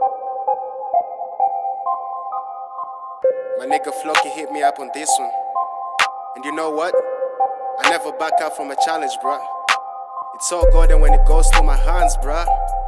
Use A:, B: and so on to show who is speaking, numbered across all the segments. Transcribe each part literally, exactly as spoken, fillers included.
A: My nigga Floki hit me up on this one. And you know what? I never back out from a challenge, bruh. It's all golden when it goes through my hands, bruh.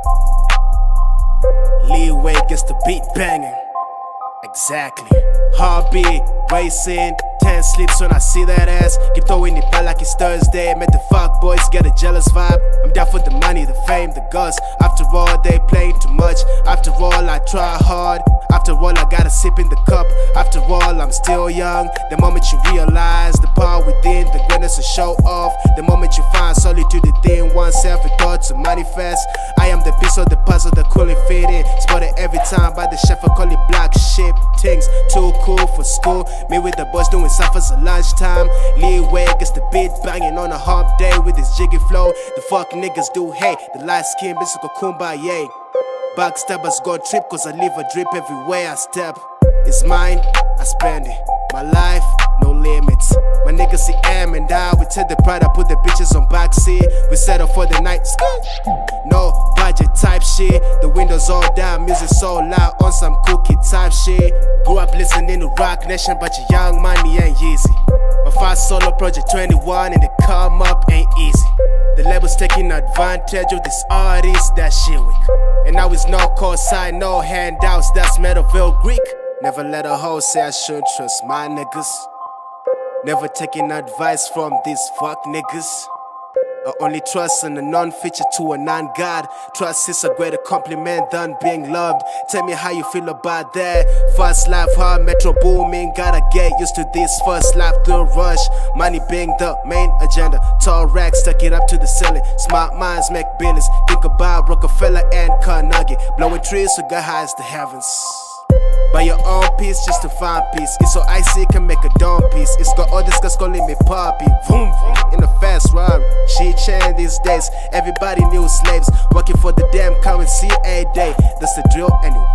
A: Leeway gets the beat banging. Exactly. Heartbeat racing, ten slips when I see that ass. Keep throwing it back like it's Thursday. Make the fuck boys get a jealous vibe. I'm down for the money, the fame, the guts. After all, they playing too much. After all, I try hard. After all, I gotta sip in the cup. After all, I'm still young. The moment you realize the power within, the greatness to show off. The moment you find solitude within oneself, and thought to manifest. I am the piece of the puzzle that couldn't fit in. Spotted every time by the chef, I call it black ship. Things too cool for school. Me with the boys doing suffers at lunchtime. Leeway gets the beat banging on a hump day with this jiggy flow. The fuck niggas do hate. The light skin bitch go kumbaya. Backstabbers go trip cause I leave a drip everywhere I step. It's mine, I spend it. My life, no limits. My niggas see M and I. We take the pride, I put the bitches on backseat. We settle for the night. No budget type shit. The windows all down, music so loud on some cookie type shit. Grew up listening to Rock Nation, but your young money ain't easy. My first solo project twenty-one and the come up ain't easy. The label's taking advantage of this artist, that shit weak. And now it's no cosign, no handouts, that's Meadowville Greek. Never let a hoe say I shouldn't trust my niggas. Never taking advice from these fuck niggas. I only trust in a non-feature to a non-god. Trust is a greater compliment than being loved. Tell me how you feel about that. Fast life, hard metro booming. Gotta get used to this first life through rush. Money being the main agenda. Tall racks, stuck it up to the ceiling. Smart minds make billions. Think about Rockefeller and Carnegie. Blowing trees so God highs the heavens. Buy your own piece just to find peace. It's so icy it can make a dawn piece. It's got all this guys calling me poppy. Vroom, vroom, in a fast ride. She chain these days. Everybody new slaves. Working for the damn currency a day. That's the drill anyway.